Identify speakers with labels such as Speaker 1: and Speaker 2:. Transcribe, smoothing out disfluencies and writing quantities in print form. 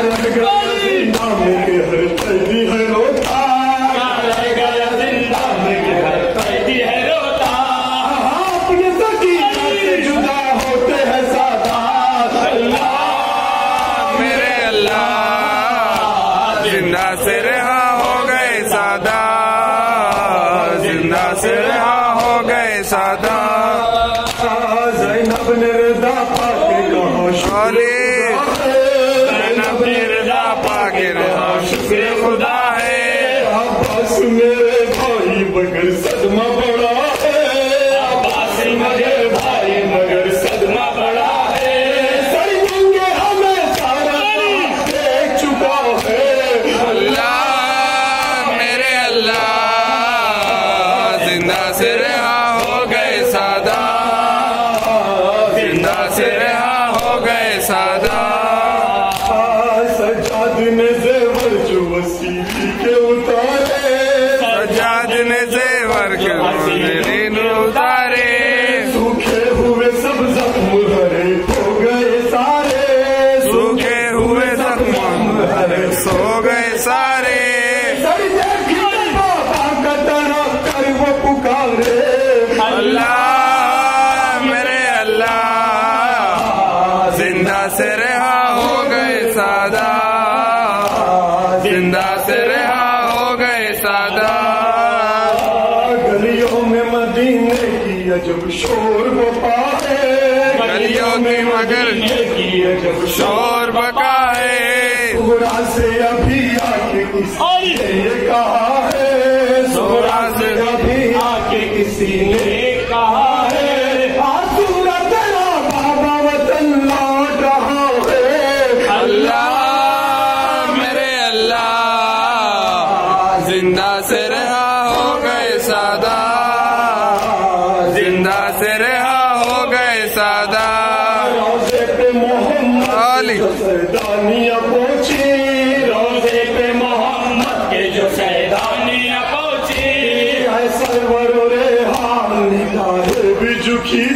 Speaker 1: जिंदा से रहा हो गए सादा, जिंदा से रहा हो गए सादा।
Speaker 2: ज़ैनब ने रज़ा पाके कहा
Speaker 1: शोले, ज़ैनब ने रज़ा पाके कहा शुक्र खुदा है।
Speaker 2: अब्बास मेरे भाई मगर सदमा बड़ा है,
Speaker 1: अब्बास मेरे भाई मगर सदमा बड़ा है।
Speaker 2: सड़ेंगे हमें सारा देख चुका है।
Speaker 1: अल्लाह मेरे अल्लाह, जिंदा से रहा हो गए सादा, जिंदा से रहा हो गए सादा।
Speaker 2: सज्जाद ने ज़ेवर जो वसीली के उतारे,
Speaker 1: सज्जाद ने ज़ेवर के उतारे।
Speaker 2: सूखे हुए सब जख्म हरे हो गए सारे,
Speaker 1: सूखे हुए जख्म हरे सो गए सारे।
Speaker 2: बाबा का तरह कर वो पुकारे,
Speaker 1: अल्लाह मेरे अल्लाह, जिंदा से रहा हो गए सादा, जिंदा से रहा हो गए सादा।
Speaker 2: गलियों में मदीने की अजब शोर बपा है,
Speaker 1: गलियों में मगर
Speaker 2: की अजब
Speaker 1: शोर बका है।
Speaker 2: सुगरा से अभी आके किसी ने ये कहा है,
Speaker 1: सुगरा से
Speaker 2: अभी आके किसी ने कहा है, आसूरा तेरा बाबा वतन लौट रहा है।
Speaker 1: अल्लाह मेरे अल्लाह, जिंदा से रहा हो गए सादा, जिंदा से रहा हो गए सादा।
Speaker 2: रोज़े पे मोहम्मद जो सैदानियाँ पहुँची,
Speaker 1: रोज़े पे मोहम्मद के जो सैदानियाँ पहुँची।
Speaker 2: सरवर रे हाल निगाहें भी झुकी